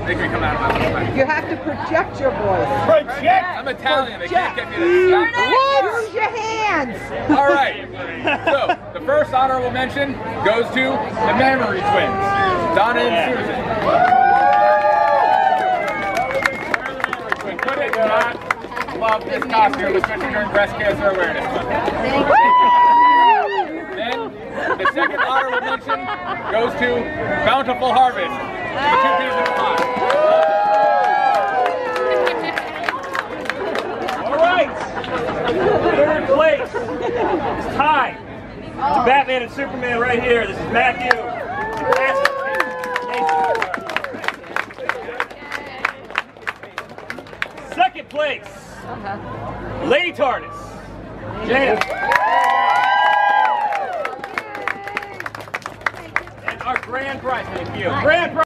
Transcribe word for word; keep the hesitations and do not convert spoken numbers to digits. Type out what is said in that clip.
Make me come out of my voice. You have to project your voice. Project? I'm Italian. They can't get me to Use your hands. All right. So, the first honorable mention goes to the Memory Twins, Donna and Susan. Put it on. Love this costume, especially during Breast Cancer Awareness Month. Then, the second honorable mention goes to Bountiful Harvest, the two peas in the pot. All right. Third place is tied to Batman and Superman right here. This is Matthew. Second place, Lady TARDIS. Jana. And our grand prize, thank you. Grand prize.